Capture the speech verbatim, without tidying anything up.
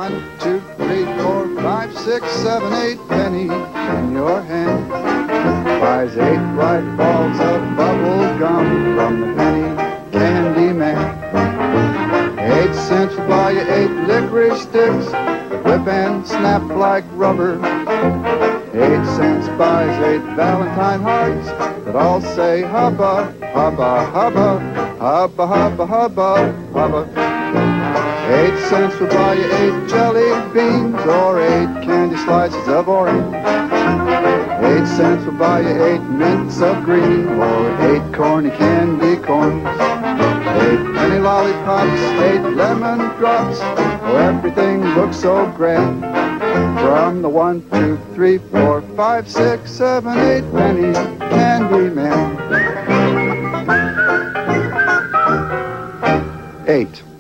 One, two, three, four, five, six, seven, eight pennies in your hand. Buys eight bright balls of bubble gum from the penny candy man. Eight cents will buy you eight licorice sticks that whip and snap like rubber. Eight cents buys eight Valentine hearts that all say hubba, hubba, hubba, hubba, hubba, hubba, hubba. Eight cents will buy you eight jelly beans or eight candy slices of orange. Eight cents will buy you eight mints of green or eight corny candy corns. Eight penny lollipops, eight lemon drops, oh, everything looks so grand. From the one, two, three, four, five, six, seven, eight penny candy man. Eight.